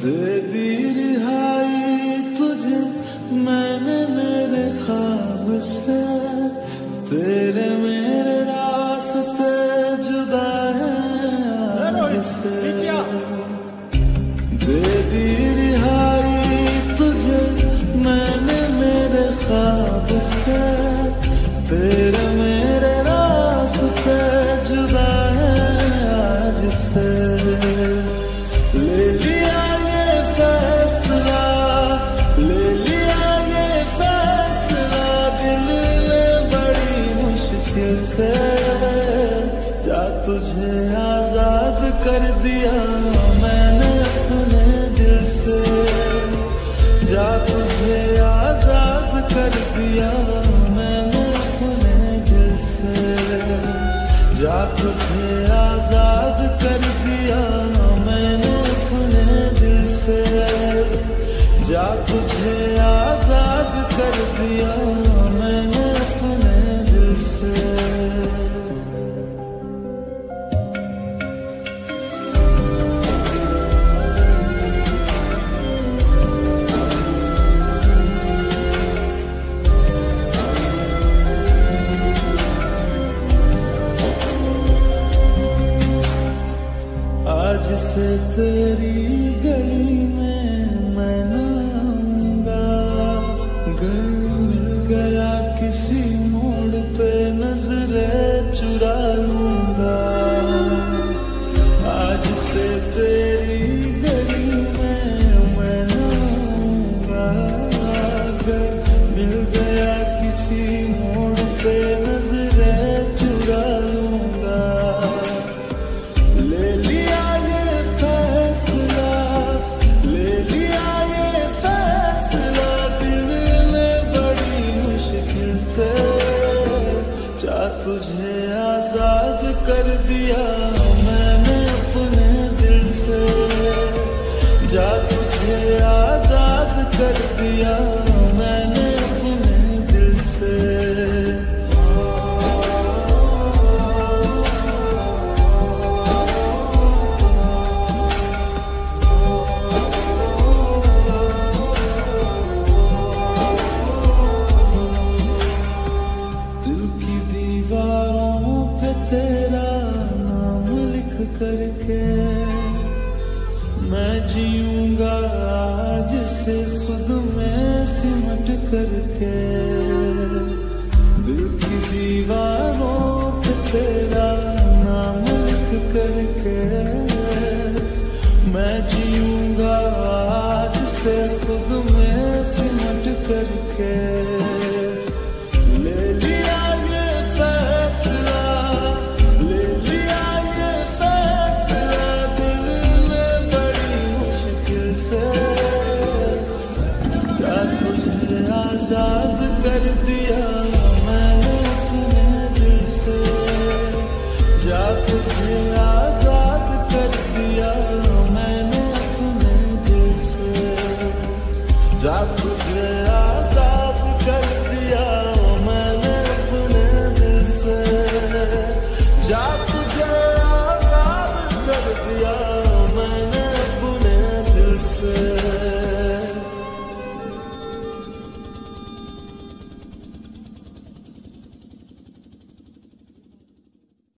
दे दी रिहाई तुझे मैंने मेरे ख्वाब से, तेरे मेरे रास्ते जुदा हैं आज से। दे दी रिहाई तुझे मैंने मेरे ख्वाब से, तेरे मेरे रास्ते जुदा हैं आज से। ले लिया ये फैसला, ले लिया ये फैसला दिल ने बड़ी मुश्किल से। जा तुझे आजाद कर दिया मैंने अपने दिल से, जा तुझे आजाद कर दिया मैंने अपने दिल से, जा तुझे आजाद कर दिया मैंने अपने दिल से, जा तुझे आजाद कर दिया मैंने अपने दिल से। आज से तेरी गली में मैं न आऊंगा, घर मिल गया किसी मोड़ पे नजरें चुरा लूंगा। आज से तेरी गली में मैं न आऊंगा, घर मिल गया किसी मोड़ पे नजरें चुरा लूंगा। ले लिया ये फैसला, ले लिया ये फैसला दिल ने बड़ी मुश्किल से। जा तुझे आजाद कर दिया